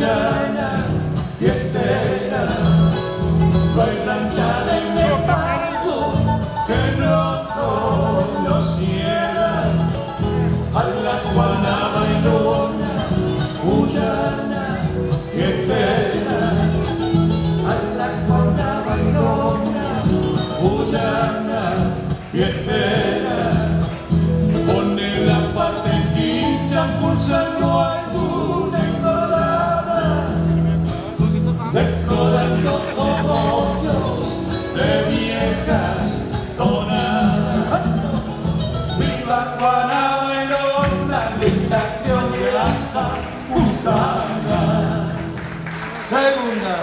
cuyana, fiestera, bailan ya del leopardo que no conociera. A la Juana bailona, cuyana, fiestera, a la Juana bailona, cuyana, fiestera. Pone la parte quincha pulsando alguna engordada, decorando cogollos de viejas tonadas. ¡Viva Juana bailona, linda criolla puntana! Segunda.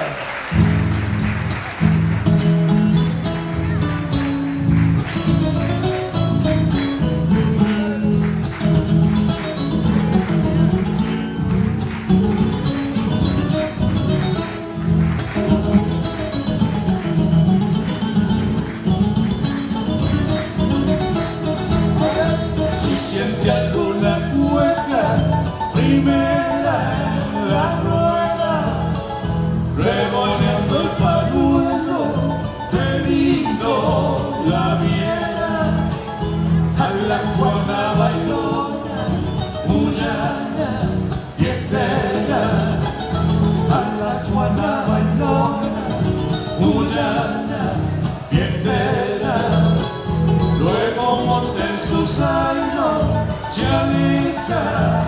Siente alguna cueca, primera en la rueda, revolviendo el pañuelo, teniendo la viera. A la Juana bailona, cuyana, fiestera, a la Juana bailona, cuyana, fiestera. Luego monta en su zaino, ya deja,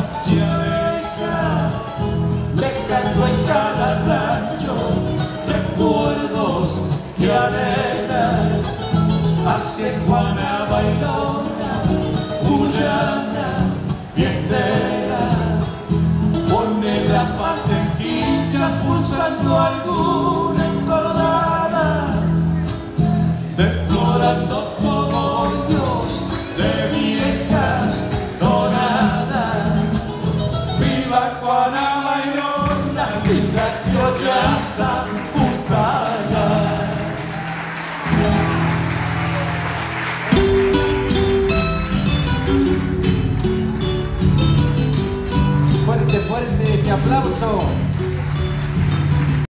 dejando en cada rancho recuerdos que alejan. Así es Juana bailona, cuyana, fiestera, pone la parte en quincha pulsando alguna engordada, desflorando cogollos de viejas donadas. ¡Viva Juana bailona, linda criolla puntana! Fuerte, fuerte ese aplauso.